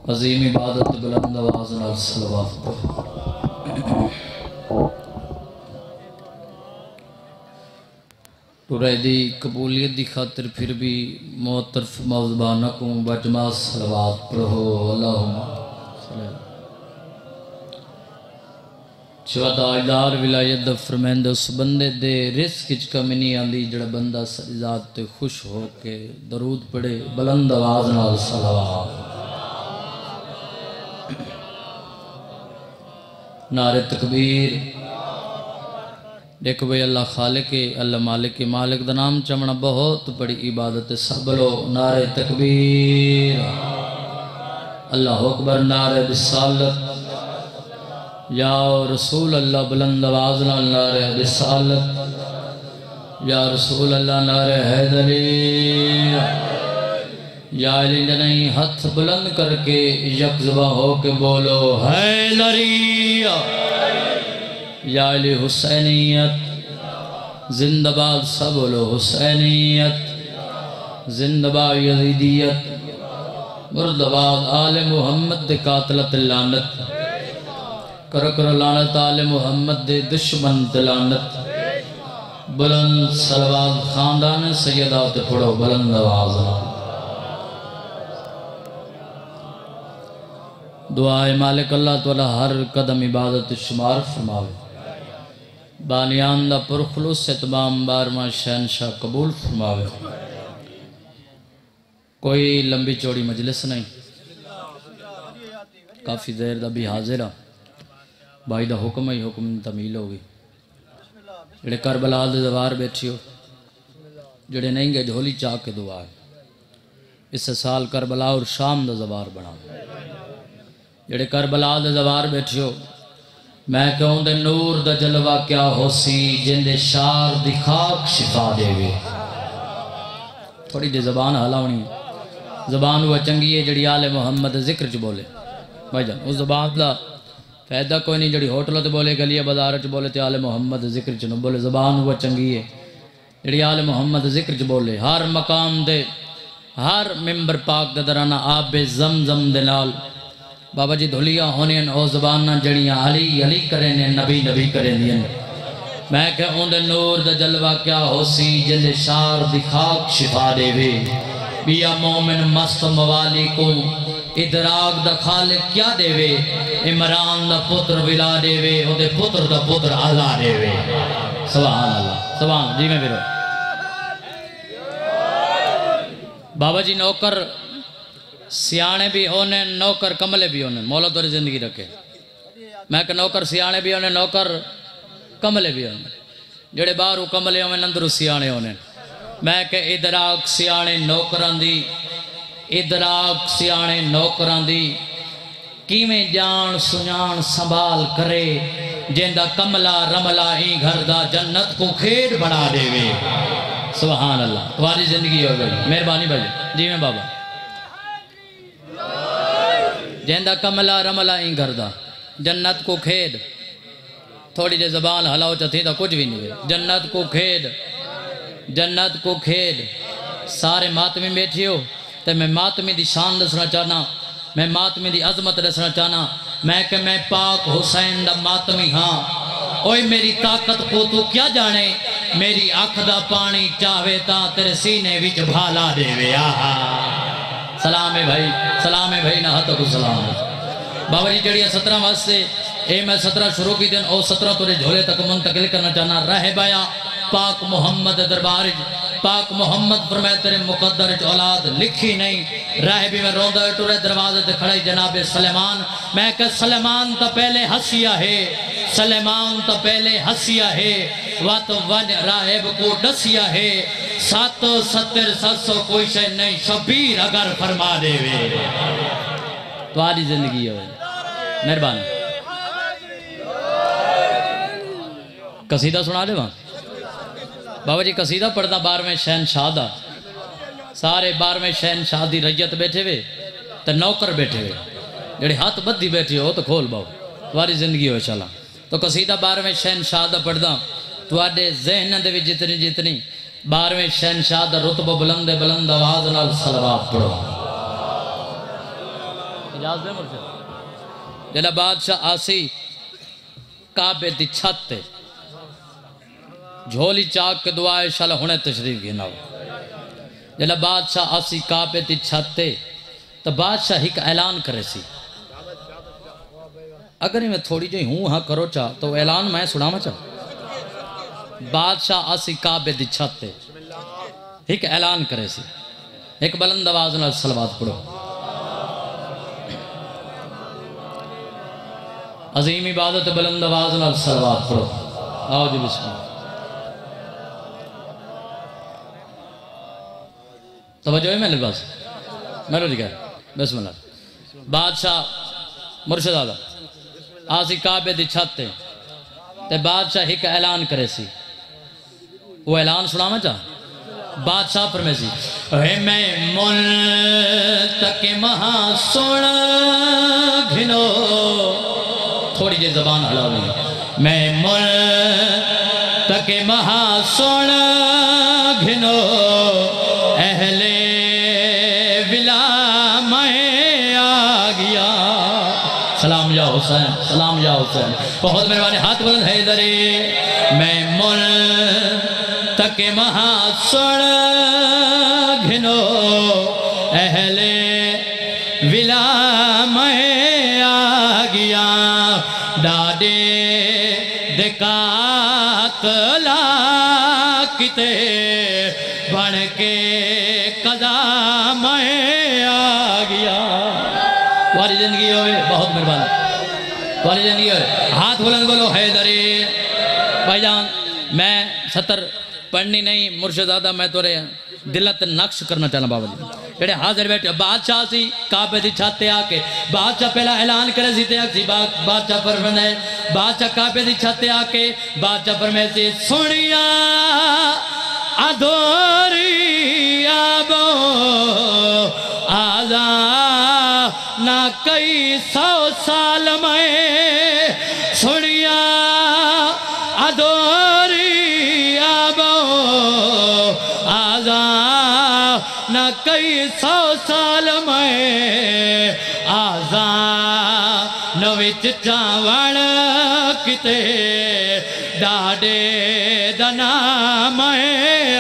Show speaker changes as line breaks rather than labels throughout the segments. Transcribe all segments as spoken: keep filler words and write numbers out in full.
عظیم عبادت بلند آواز نال صلوات پڑھو۔ پورے دی قبولیت دی خاطر پھر بھی معترف موزبانہ کو بجمع صلوات پڑھو۔ اللہم صلی اللہ شہداء دار ولایت دا فرمائندہ اس بندے دے رزق وچ کمی نہیں آندی جڑا بندہ ذات تے خوش ہو کے درود پڑھے بلند آواز نال صلوات۔ نعرہ تکبیر۔ دیکھو بھئی اللہ خالق ہے، اللہ مالک ہے، مالک دا نام چمنا بہت بڑی عبادت ہے، سب لو نعرہ تکبیر۔ اللہ اکبر، نعرہ رسالت، یا رسول اللہ بلند آواز نال نعرہ رسالت، یا رسول اللہ نعرہ حیدری، یا علی جنہی ہاتھ بلند کر کے یکزبہ ہو کے بولو حیدری، یا علی حسینیت، زندہ باد سب بولو حسینیت، زندہ باد یزیدیت، مردباد آل محمد دے قاتلت لعنت، کر کر لعنت آل محمد دے دشمن تے لعنت۔ بلند صلوات خاندان سیدات پڑھو بلند آواز۔ دعائے مالک اللہ تعالی ہر قدم عبادت شمار فرماوے، بانیان دا پرخلوص اتمام بارما شہنشاہ قبول فرماوے۔ کوئی لمبی چوڑی مجلس نہیں، کافی دیر دا بھی حاضرہ بھائی دا حکم ہی حکم تمیل ہوگی۔ جڑے کربلا دے دوار بیٹھی ہو، جڑے نہیں گئے جھولی چاہ کے دعا ہے، اس سال کربلا اور شام دا دوار بنا۔ جڑے کربلا دے دوار بیٹھی ہو، میں کہوں دے نور دا جلوہ کیا ہو سی جن دے شار دی خاک شفا دے وے۔ تھوڑی دے زبان ہلاونی، زبان وہ چنگی ہے جڑی آل محمد ذکر چ بولے بھائی جان، اس زبان دا فائدہ کوئی نہیں جڑی ہوٹلوں تے بولے گلیہ بازار چ بولے تے آل محمد ذکر چ نہ بولے۔ زبان وہ چنگی ہے جڑی آل محمد ذکر چ بولے، ہر مقام دے ہر ممبر پاک دے درانہ آب زمزم دے نال بابا جی دھولیاں ہونے او زباناں جڑیاں علی علی کریں نبی نبی کریں دیں۔ میں کہ اون دے نور دا جلوہ کیا ہو سی جن دے شار دی خاک شفا دے وے۔ بیا مومن مست موالی کو ادراک دا خالق کیا دے وے، عمران دا پتر ولا دے وے، او دے پتر دا پتر علا دے وے۔ سبحان اللہ، سبحان جی میں پھرو بابا جی نوکر سیانے بھی ہونے، نوکر کملے بھی ہونے، مولا توری زندگی رکھے۔ میں کہ نوکر سیانے بھی ہونے، نوکر کملے بھی ہونے، جڑے باہروں کملے ہونے اندروں سیانے ہونے۔ میں کہ ادراک سیانے نوکران دی، ادراک سیانے نوکران دی، کیویں جان سنان سنبھال کرے، جیندہ کملہ رملہ ہی گھر دا جنت کو کھیڑ بنا دے وے۔ سبحان اللہ، تمہاری زندگی ہو گئی، مہربانی بھائی جی میں بابا۔ جیندہ کملہ رملہ ہی گھر دا جنت کو کھیڑ، تھوڑی دے زبان ہلاؤ چاہتی تھا کچھ بھی نہیں ہے۔ جنت کو کھیڑ، جنت کو کھیڑ، سارے ماتمی بیٹھی ہو تو میں ماتمی دی شان دسنا چاہنا، میں ماتمی دی عظمت دسنا چاہنا۔ میں کہ میں پاک حسین دا ماتمی ہاں، اوئے میری طاقت کو تو کیا جانے، میری آنکھ دا پانی چاہوے تا تیرے سینے وچ بھالا دے وے۔ آہا سلام ہے بھائی، سلام ہے بھائی، نہ کو سلام ہے بابا جی۔ جڑی سترہ واسطے اے میں سترہ شروع کی دن او سترہ تورے جھولے تک منتقل کرنا چاہنا۔ رہ بایا پاک محمد دربار، پاک محمد فرمائے تیرے مقدر اولاد لکھی نہیں۔ رہ بھی میں روندہ ٹورے دروازے تے کھڑے جناب سلیمان۔ میں کہ سلیمان تا پہلے ہسیا ہے، سلیمان تا پہلے ہسیا ہے، وات ون راہب کو ڈسیا ہے، سات ستر ست سو کوئی شے نہیں، شبیر اگر فرما دے وے۔ تو آدھی زندگی ہے مہربان۔ قصیدہ سنا دے وہاں بابا جی، قصیدہ پڑھتا بارہویں شہنشاہ دا، سارے بارہویں شہنشاہ دی رجت بیٹھے وے تے نوکر بیٹھے وے، جڑے ہاتھ بدھی بیٹھے ہو تو کھول باؤ، تمہاری زندگی ہو انشاءاللہ۔ تو قصیدہ بارہویں شہنشاہ دا پڑھتا، تواڈے ذہن دے وچ جتنی جتنی بارہویں شہنشاہ دا رتبہ بلند بلند آواز نال صلوات پڑھو۔ اجازت دے مرشد جلا بادشاہ آسی کعبے دی چھت تے جھولی چاک کے دعائے شالا ہونے تشریف گھنا ہو جلا بادشاہ آسی کعبے دی چھت تے تو بادشاہ ایک اعلان کرے سی اگر میں تھوڑی جی ہوں ہاں کرو چاہ تو اعلان میں سنا میں چاہ بادشاہ آسی کعبے دی چھت تے ایک اعلان کرے سی ایک بلند آواز نال صلوات پڑھو عظیم عبادت بلند آواز نال صلوات پڑھو آؤ جی بسم اللہ توجہ ہے میرے پاس میرے لکھا ہے بسم اللہ بادشاہ مرشد آدھا آسی کعبے دی چھت تے تے بادشاہ ایک اعلان کرے سی وہ اعلان سنا میں چاہ بادشاہ پر میں سی اے میں منتقم ہاں سونا گھنو تھوڑی جی زبان ہلاؤ نہیں میں منتقم ہاں سونا گھنو اہل ولا میں آ گیا سلام یا حسین سلام یا حسین بہت مہربانی ہاتھ بلند ہے ادھر میں منتقم ہاں سونا گھنو اہل ولا میں آ گیا ڈاڈے دکات لا کتے بن کے قضا میں آ گیا تمہاری زندگی ہوئے بہت مہربانی تمہاری زندگی ہوئے ہاتھ بلند بولو حیدری بھائی جان میں ستر پڑھنی نہیں مرشدزادہ میں تو رہے دلت نقش کرنا چاہنا بابا جی جڑے حاضر بیٹھے بادشاہ سی کعبے دی چھاتے آکے بادشاہ پہلا اعلان کرے سی تے سی بادشاہ فرمانے بادشاہ کعبے دی چھاتے آکے بادشاہ فرمائے سی سنیا ادھوری آبو آزا نہ کئی سو سال میں سنیا ادھوری آبو آزا نہ کئی سو سال میں آزا نوچ چاوڑ کتے ڈاڈے دنا میں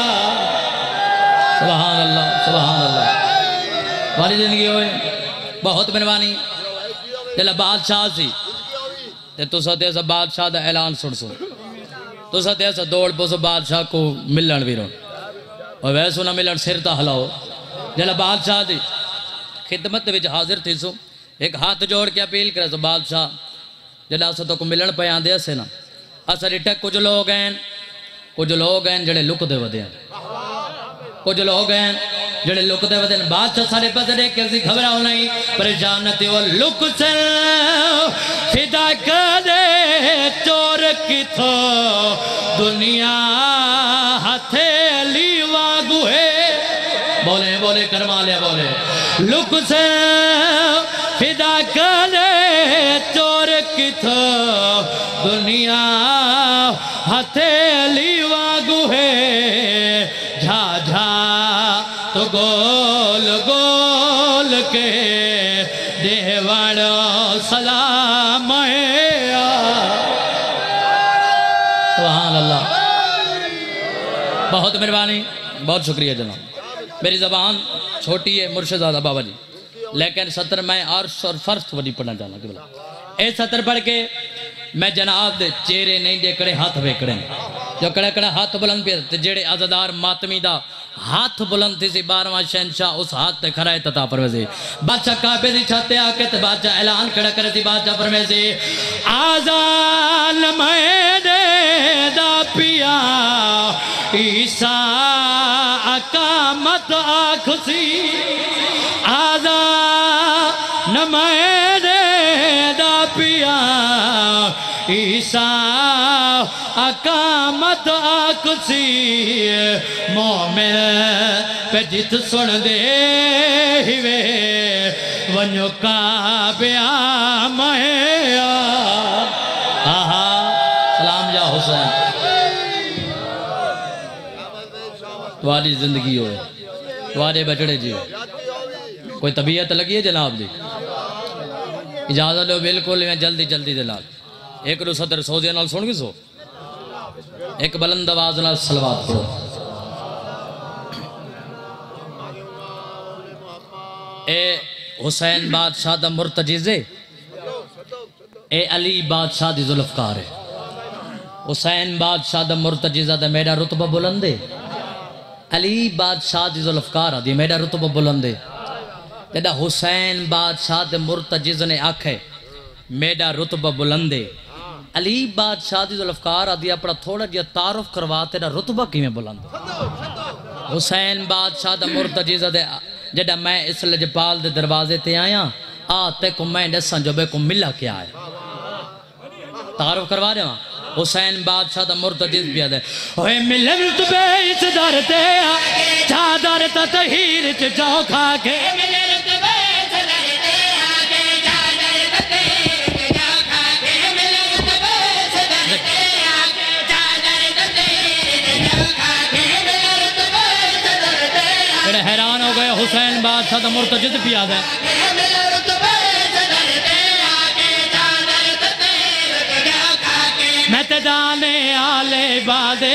سبحان اللہ سبحان اللہ ہماری زندگی ہوئے بہت مہربانی جلا بادشاہ سی تے تو ساتھ ایسا بادشاہ دا اعلان سن سن تو ساتھ ایسا دوڑ پوس بادشاہ کو ملن بھی رہو اور ویسو نہ ملن سر تا ہلاؤ جلا بادشاہ دی خدمت وچ حاضر تھی سو ایک ہاتھ جوڑ کے اپیل کرے سو بادشاہ جلا اسا تو کو ملن پہ آن دے سے نا اسا ریٹے کچھ لوگ ہیں کچھ لوگ ہیں جڑے لک دے ودے ہیں کچھ لوگ ہیں جڑے لک دے ودے ہیں بادشاہ سارے پس دیکھ کے سی گھبراؤ نہیں پریشان نہ تھی وہ لک سے فدا کرے چور کی تھو دنیا ہتھیلی واگو ہے بولے بولے کرما لیا بولے لک سے فدا کرے چور کی تھو دنیا ہتھیلی واگو ہے جھا جھا تو گول گول کے دیوانو سلام ہے سبحان اللہ بہت مہربانی بہت شکریہ جناب میری زبان چھوٹی ہے مرشدزادہ بابا جی لیکن سطر میں عرش اور فرض وڈی پڑھنا چاہنا کہ بلا اے سطر پڑھ کے میں جناب دے چہرے نہیں دے کڑے ہاتھ بے جو کڑے کڑے ہاتھ بلند پہ جڑے عزدار ماتمی دا ہاتھ بلند تھی سی بارواں شہنشاہ اس ہاتھ تے کھرائے تتا پرویزی بادشاہ کعبے دی چھاتے آکے تے بادشاہ اعلان کھڑا کرے سی بادشاہ پرویزی آزان میں دے دا پیا عیسیٰ اقامت آکھسی آزان میں دے دا پیا عیسیٰ اقامت آکسی مومن پہ جت سن دے ہوئے ونیو کعبیا میں آہا سلام یا حسین تمہاری زندگی ہوئے تمہارے بچڑے جی کوئی طبیعت لگی ہے جناب جی اجازت دو بالکل میں جلدی جلدی دلال ایک رو صدر سوزیا نال سن گی سو ایک بلند آواز نال صلوات پڑھو اے حسین بادشاہ دا مرتجزے اے علی بادشاہ دی ذوالفقار ہے حسین بادشاہ دا مرتجزہ دا میرا رتبہ بلندے علی بادشاہ دی ذوالفقار دی میرا رتبہ بلندے جدہ حسین بادشاہ دے مرتجز نے آکھے میرا رتبہ بلندے علی بادشاہ دی ذوالفقار دی اپنا تھوڑا جیا تعارف کروا تیرا رتبہ کی میں بلند حسین بادشاہ دا مرتجز دے جدہ میں اس لجپال دے دروازے تے آیا آتے کو میں نسان جو بے کو ملا کیا ہے تعارف کروا رہے ہاں حسین بادشاہ دا مرتجز بھی آدھے اوہ ملت بے اس در تے چادر تا تحیر چ جاؤ کھا کے ملت بے اس در تے آگے چادر تا تحیر چ جاؤ کھا کے ملت بے اس در تے آگے چادر تا تحیر چ جاؤ کھا کے ملت بے اس در تے آگے حیران ہو گئے حسین بادشاہ دا مرتجز بھی آدھے میں تے جانے آلے بادے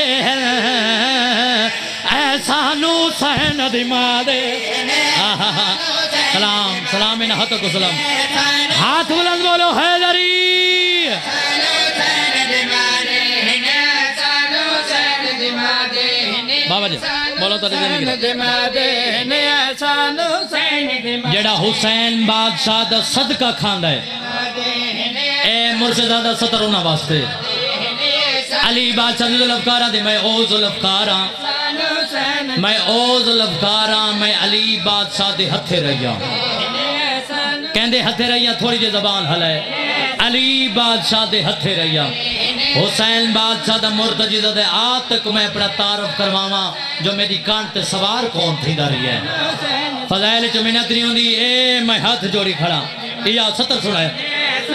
ایسا نو سین دمادے سلام سلام انہا حتق و سلام ہاتھ بلند بولو حیدری بابا جی بولو تو جڑا حسین بادشاہ دا صدقہ کھاندہ ہے اے مرشدہ دا سطر ہونا واسطے علی بادشاہ ذوالفقارہ دے میں او ذوالفقارہ میں او ذوالفقارہ میں علی بادشاہ دے ہتھے رہیا کہندے ہتھے رہیا تھوڑی جے زبان حلائے علی بادشاہ دے ہتھے رہیا حسین بادشاہ دا مرتجزہ دے آج تک میں اپنا تعارف کرواما جو میری کانٹ سوار کون تھی دا رہی ہے فضائل چو منت نہیں ہوں دی اے میں ہاتھ جوڑی کھڑا یہ سطر سنا ہے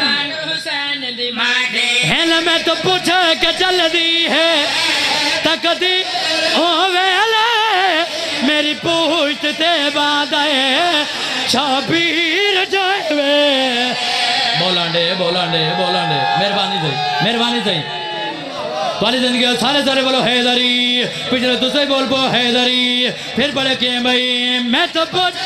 ہیل میں تو پوچھے کہ چل دی ہے تک دی اوویلے میری پوچھتے بعد ہے شابیر جائے بولانڈے بولانڈے بولانڈے مہربانی سے مہربانی سے والی زندگی سارے سارے بولو حیدری پچھلے دوسرے بول پو حیدری پھر بڑے کہ بھئی میں تو پوچھ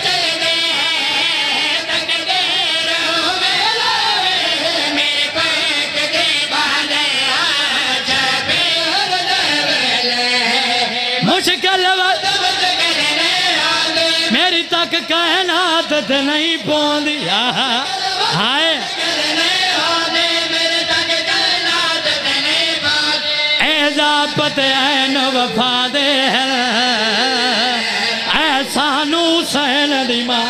مشکل وقت میری تک کائنات نہیں پوندی ہائے اضافت این وفا دے ایسا نو سین دیما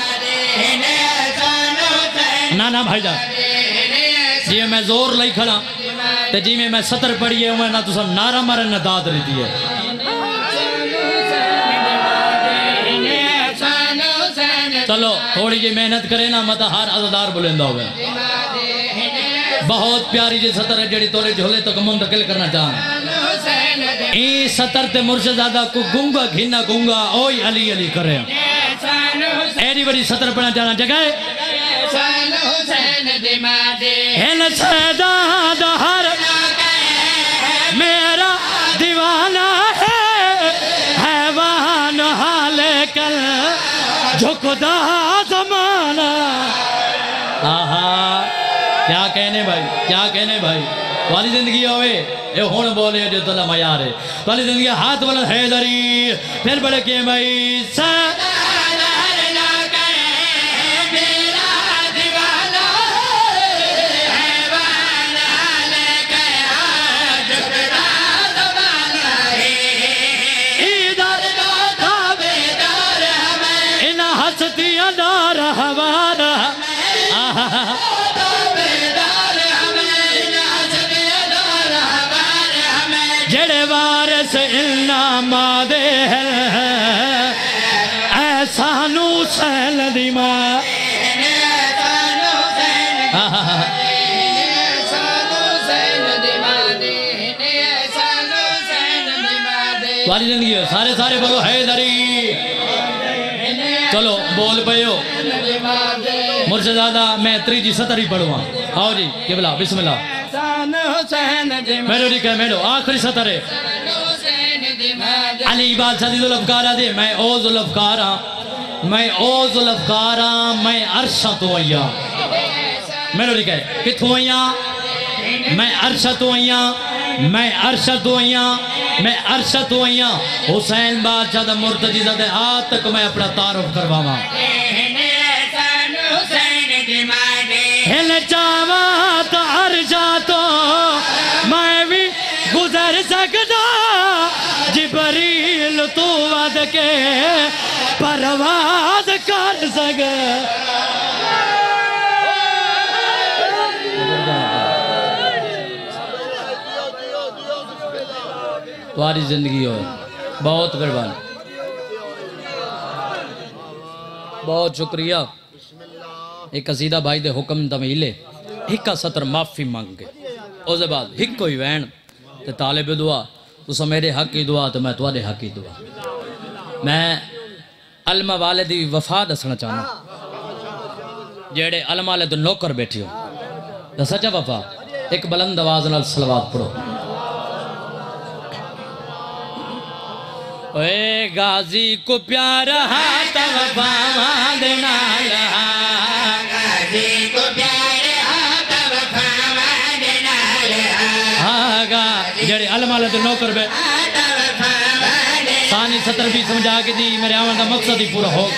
نانا بھائی جا جی میں زور لئی کھڑا تے جی میں میں سطر پڑھئے ہوئے نا تو سب نارا مرن نہ داد رہتی ہے چلو تھوڑی جی محنت کرے نا مطا ہر عزدار بلندہ ہوئے بہت پیاری جی سطر ہے جڑی توڑے جھولے تک منتقل کرنا چاہاں این سطر تے مرشدزادہ کو گنگا گھنا گنگا اوئی علی علی کرے ایڈی بڑی سطر پڑھنا چاہنا جگہ ہن سیدہ ہر میرا دیوانہ ہے حیوان حالے کل جھکدا زمانہ آہا کیا کہنے بھائی کیا کہنے بھائی والی زندگی ہوئے اے ہون بولے جو تلا معیار ہے والی زندگی ہاتھ والا حیدری پھر بڑے کہ بھائی سا جڑے وارث انعامہ دے ایسا نو سین دی ماں والی زندگی سارے سارے بولو حیدری چلو بول پہ ہو مرشد زادہ میں تریجی ستر ہی پڑھوں آؤ جی قبلہ بسم اللہ میرو جی کہ میرو آخری ستر ہے علی بادشاہ دی ذوالفقارہ دے میں او ذوالفقارہ میں او ذوالفقارہ میں عرشہ تو آیا میرو جی کہ کتھوں آیا میں عرشہ تو آیا میں عرشہ تو آیا میں عرشہ تو آیا حسین بادشاہ دا مرتضی زادہ آج تک میں اپنا تعارف کرواما ہل چاوا تو عرشہ تو میں بھی گزر سکتا جبریل تو ود کے پرواز کر سکے تمہاری زندگی ہو بہت قربان بہت شکریہ ایک قصیدہ بھائی دے حکم تمیلے ہکا ستر معافی مانگ کے او سے بعد ہک کوئی وین تے طالب دعا تو میرے حق کی دعا تو میں تمہارے حق کی دعا میں علمہ والے دی وفا دسنا چاہنا جیڑے علمہ والے تو نوکر بیٹھی ہو سچا وفا ایک بلند آواز نال صلوات پڑھو اے غازی کو پیار ہاتھ وفا دینا لہا غازی کو پیار ہاتھ وفا دینا لہا آگا جڑے علمہ لے تو نوکر بے ثانی ستر بھی سمجھا کے دی میرے آمان کا مقصد ہی پورا ہو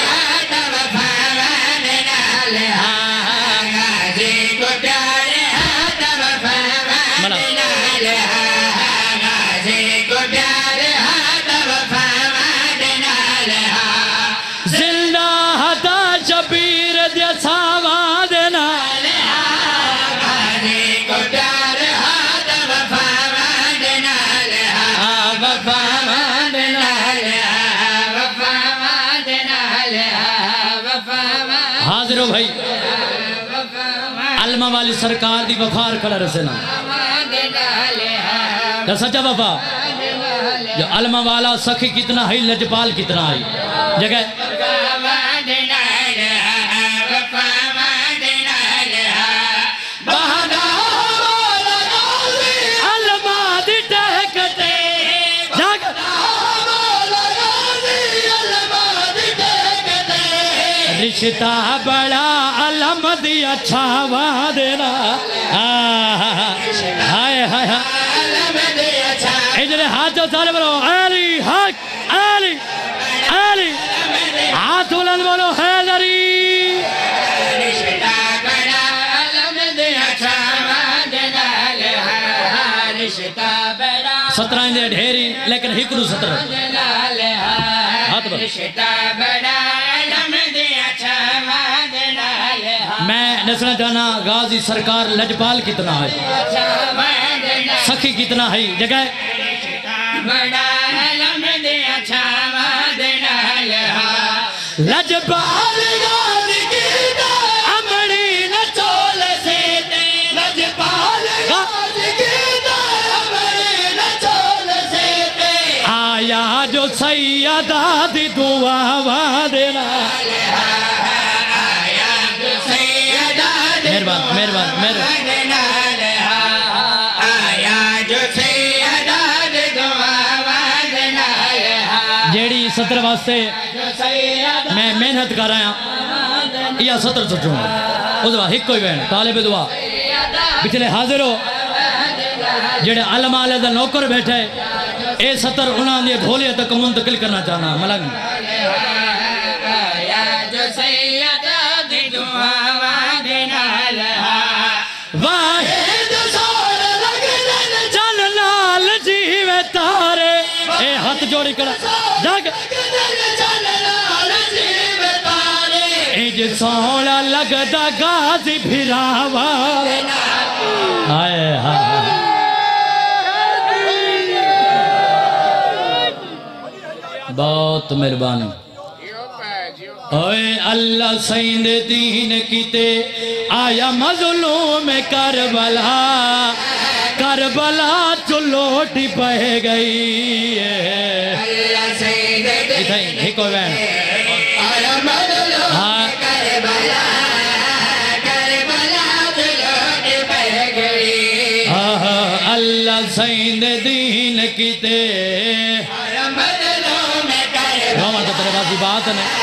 حاضر ہو بھائی علمہ والی سرکار دی وفار کھڑا رسنا یا سچا وفا جو علمہ والا سخی کتنا ہے لجپال کتنا ہے جگہ رشتہ بڑا علم دی اچھا وادنا ہائے ہائے اجلے ہاتھ سارے بولو علی حق علی علی ہاتھ بلند بولو حیدری رشتہ بڑا علم دی اچھا وادنا رشتہ بڑا سترہ اندے ڈھیری لیکن ہکرو سترہ ہاتھ بولو رشتہ بڑا میں نسنا جانا غازی سرکار لجپال کتنا ہے سخی کتنا ہے جگہ لجپال غازی کتنا امڑی نچول سیتے لجپال غازی کتنا امڑی نچول سیتے آیا جو سیدہ دی دعا وادنا مہربان مہربان مہربان جیڑی ستر واسطے میں محنت کر رہا ہوں یا ستر سچوں اس وقت ہک کوئی بین طالب دعا پچھلے حاضر ہو جیڑے علماء علیہ دا نوکر بیٹھے اے ستر انہاں نے دھولیہ تک منتقل کرنا چاہنا ملنگ واحد سور لگن چل لال جیوے تارے اے ہاتھ جوڑی کڑا جاگ اج سوڑا لگدا غازی بھراوا آئے ہاں بہت مہربانی اے اللہ سیند دین کیتے آیا مظلوم کربلا کربلا چلوٹی پہ گئی اللہ سیند دین کیتے روان تو تیرے باسی بات نہیں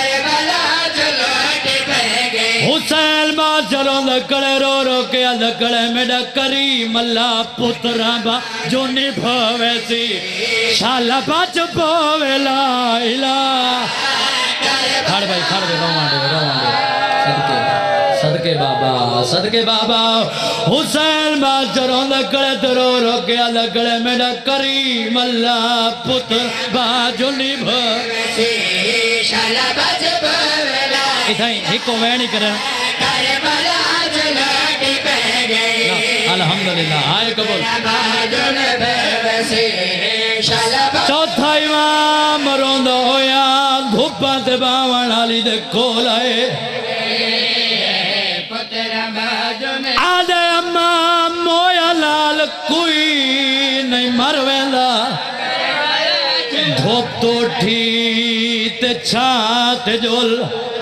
حسین بات چلوں دکڑے رو رو کے دکڑے میڈا کریم اللہ پترہ با جو نبھوے سی شالا بچ پوے لا الہ کھڑ بھائی کھڑ بھائی روان دے روان دے صدقے صدقے بابا صدقے بابا حسین بات چلوں دکڑے درو رو کے دکڑے میڈا کریم اللہ پتر با جو نبھوے سی شالا بچ پوے لا اتھائی ہکو وینی کریں الحمدللہ آئے قبول چوتھا امام روندہ ہویا دھوپا تے باوان علی دے کھول آئے آدھے امام مویا لال کوئی نہیں مرویندہ دھوپ تو ٹھی تے چھات جول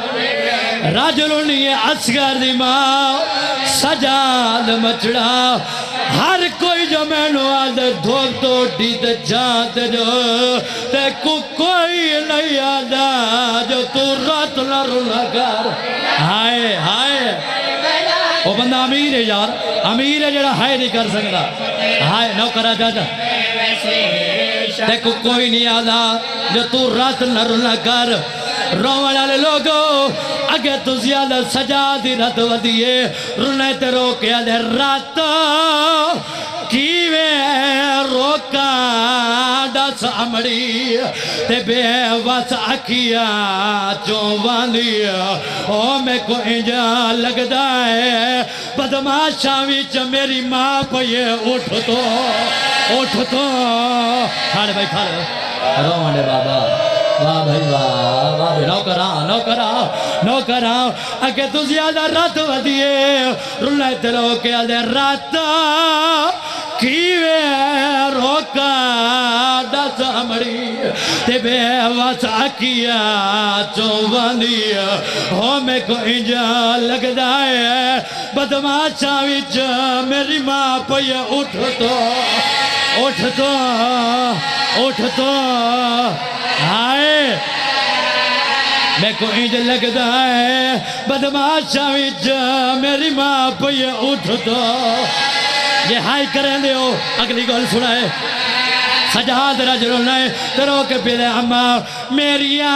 رجلنی اسگر دی ماں سجاد مچڑا ہر کوئی جو میں نو آدھے دھوپ تو ٹھیتے جانتے جو تے کو کوئی نہیں آدھا جو تو رات نہ رونا کر ہائے ہائے وہ بندہ امیر ہے یار امیر ہے جڑا ہائے نہیں کر سکتا ہائے نو کرا جا جا تے کو کوئی نہیں آدھا جو تو رات نہ رونا کر روان والے لوگوں اگر تو زیادہ سجا دی رات ودیے رونے تے روکے آدھے رات کیوے روکا ڈس امڑی تے بے واس اکھیا چوان دیا او میں کو انجا لگ دائے بدماشاں ویچ میری ماں پہ اٹھ تو اٹھ تو کھاڑے بھائی کھاڑے روان بابا واہ بھائی واہ واہ بھائی نو کراؤ نو کراؤ نو کراؤ اگر تو زیادہ رات ودیے رولے تے روکے آدھے رات کیوے روکا ڈس امڑی تے بے واس اکھیا چوان دیا ہو میں کو انجا لگ دائے بدماشاں وچ میری ماں پہ اٹھ تو اٹھ تو اٹھ تو آئے میں کو انج لگتا ہے بدماشاں وچ میری ماں پہ اٹھ تو یہ ہائی کریں دے ہو اگلی گول سنائے سجاد رجل نے ترو کے پیلے اما میریا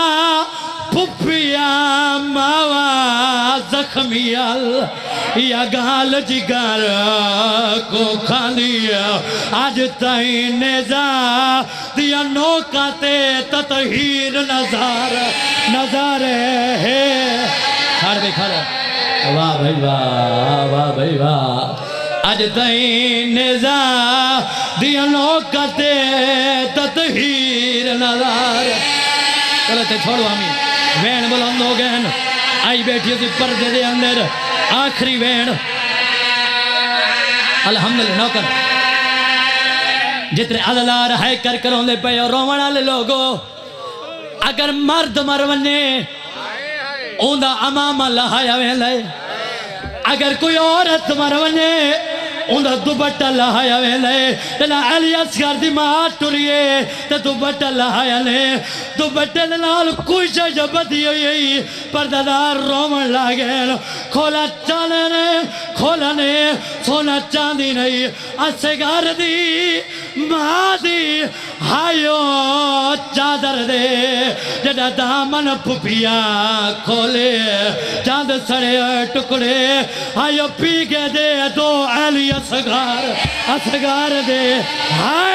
پھپیا ماوا زخمیال یا گال جگر کو کھاندیا آج تائیں نیزا دیا نوکاتے تطہیر نظار نظار ہے کھاڑ بے کھاڑا واہ بھائی واہ واہ بھائی واہ آج تائیں نیزا دیا نوکاتے تطہیر نظار چلو تے چھوڑو ہمیں وین بلند ہو گئے آئی بیٹھی تھی پردے دے اندر آخری وین الحمدللہ نوکر جتنے عدلار ہے کر کروں دے پہ اور روان والے لوگوں اگر مرد مرونے اوندہ امامہ لہایا وین لے اگر کوئی عورت مرونے اوندہ دوبٹہ لہایا وین لے تینا علی اصغر دی ماں ٹوریے تے دوبٹہ لہایا لے دوبٹے لنال کوئی شاہ بدی ہوئی پردادار رومن لاغین کھولا چانے نے کھولا نے سونا چاندی نہیں اصغر دی ماں دی ہائیو چادر دے جڑا دامن پپیا کھولے چاند سڑے ٹکڑے ہائیو پی کے دے دو علی اصغر اصغر دے ہائیو